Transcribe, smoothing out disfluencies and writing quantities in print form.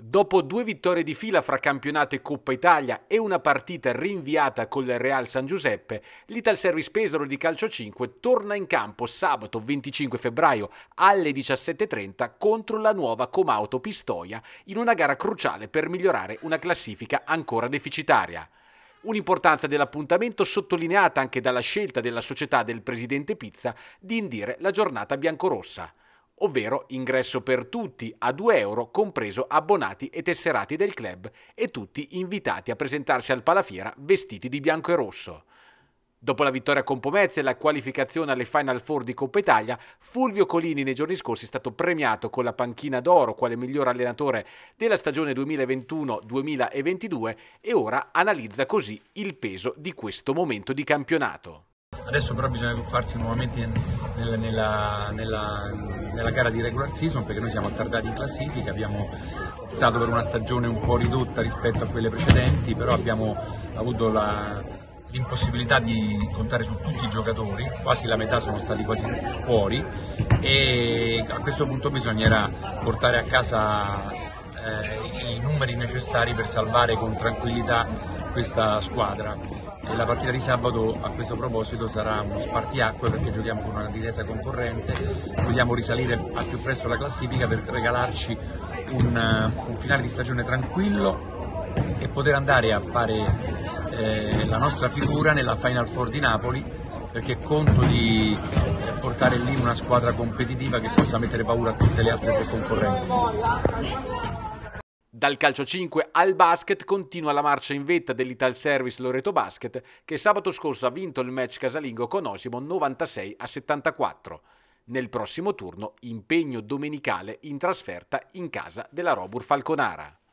Dopo 2 vittorie di fila fra campionato e Coppa Italia e una partita rinviata col Real San Giuseppe, l'Italservice Pesaro di Calcio 5 torna in campo sabato 25 febbraio alle 17:30 contro la nuova Comauto Pistoia in una gara cruciale per migliorare una classifica ancora deficitaria. Un'importanza dell'appuntamento sottolineata anche dalla scelta della società del presidente Pizza di indire la giornata biancorossa, ovvero ingresso per tutti a €2, compreso abbonati e tesserati del club, e tutti invitati a presentarsi al Palafiera vestiti di bianco e rosso. Dopo la vittoria con Pomezia e la qualificazione alle Final Four di Coppa Italia, Fulvio Colini nei giorni scorsi è stato premiato con la panchina d'oro quale miglior allenatore della stagione 2021-2022 e ora analizza così il peso di questo momento di campionato. Adesso però bisogna tuffarsi nuovamente nella gara di regular season, perché noi siamo attardati in classifica, abbiamo optato per una stagione un po' ridotta rispetto a quelle precedenti, però abbiamo avuto l'impossibilità di contare su tutti i giocatori, quasi la metà sono stati quasi fuori, e a questo punto bisognerà portare a casa i numeri necessari per salvare con tranquillità questa squadra. E la partita di sabato a questo proposito sarà uno spartiacque, perché giochiamo con una diretta concorrente, vogliamo risalire al più presto la classifica per regalarci un finale di stagione tranquillo e poter andare a fare la nostra figura nella Final Four di Napoli, perché conto di portare lì una squadra competitiva che possa mettere paura a tutte le altre tre concorrenti. Dal calcio 5 al basket continua la marcia in vetta dell'Italservice Loreto Basket, che sabato scorso ha vinto il match casalingo con Osimo 96-74. Nel prossimo turno impegno domenicale in trasferta in casa della Robur Falconara.